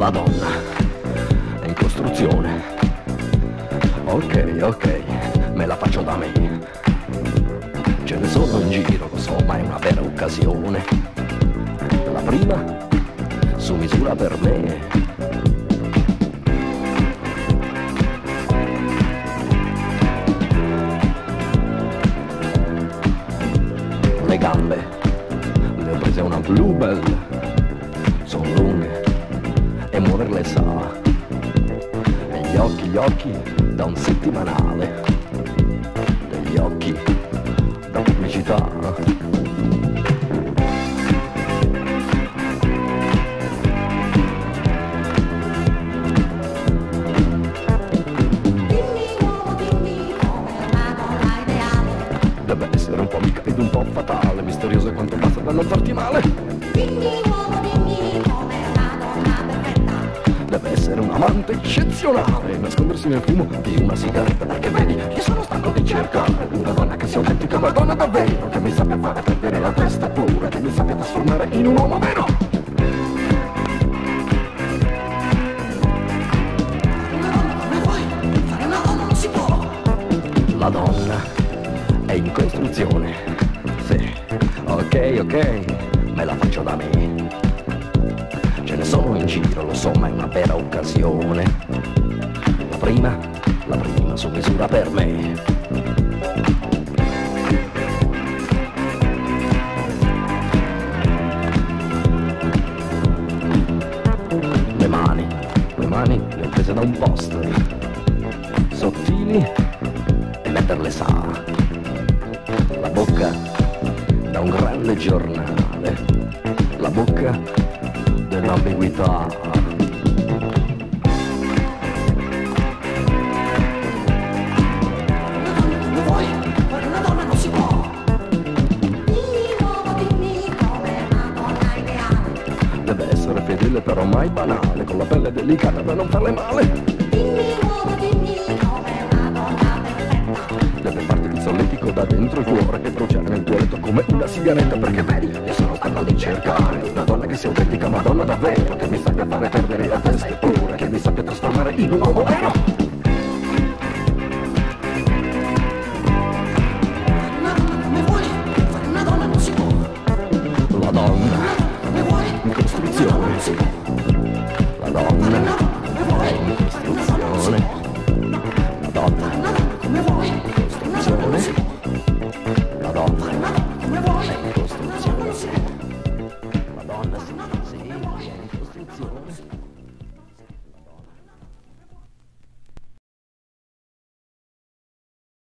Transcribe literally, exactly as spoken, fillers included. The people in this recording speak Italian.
La donna è in costruzione. Ok, ok, me la faccio da me. Ce ne sono in giro, lo so, ma è una vera occasione. La prima, su misura per me. Le gambe, le ho prese una Bluebell, sono lunghe e muoverle sa. E gli occhi, gli occhi da un settimanale, degli occhi da pubblicità. Deve essere un po' mica ed un po' fatale, misterioso quanto basta da non farti male. Dimmi uomo, dimmi come una donna perfetta. Deve essere un amante eccezionale, nascondersi nel fumo di una sigaretta. Perché vedi, io sono stanco di cercare una donna che sia autentica, ma donna davvero, che mi sappia fare perdere la testa pure, che mi sappia trasformare in un uomo vero. Una donna come vuoi, fare una donna non si può. La donna è in costruzione. Sì, ok, ok, me la faccio da me. Ce ne sono in giro, lo so, ma è una vera occasione. La prima, la prima su misura per me. Le mani, le mani le ho prese da un poster, sottili e metterle sa. La bocca da un grande giornale, la bocca dell'ambiguità. Una donna come vuoi, fare una donna non si può. Dimmi uomo, dimmi come una donna ideale. Deve essere fedele però mai banale, con la pelle delicata da non farle male. Dimmi uomo, dimmi come una donna perfetta. Deve farti il solletico da dentro il cuore e bruciare nel tuo letto come una sigaretta. Perché vedi, io sono stanco di cercare una donna che sia autentica, ma donna davvero, che mi sappia fare perdere la testa e pure, che mi sappia trasformare in un uomo vero.